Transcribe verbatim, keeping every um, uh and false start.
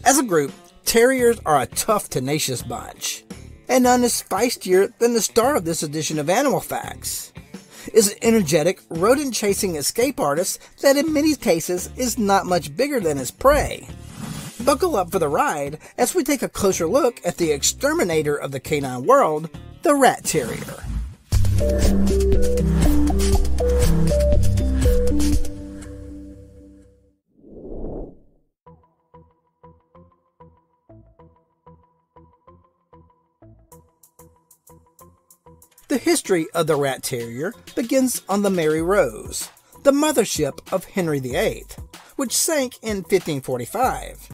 As a group, terriers are a tough, tenacious bunch, and none is feistier than the star of this edition of Animal Facts. Is an energetic, rodent-chasing escape artist that in many cases is not much bigger than his prey. Buckle up for the ride as we take a closer look at the exterminator of the canine world, the rat terrier. The history of the rat terrier begins on the Mary Rose, the mothership of Henry the eighth, which sank in fifteen forty-five.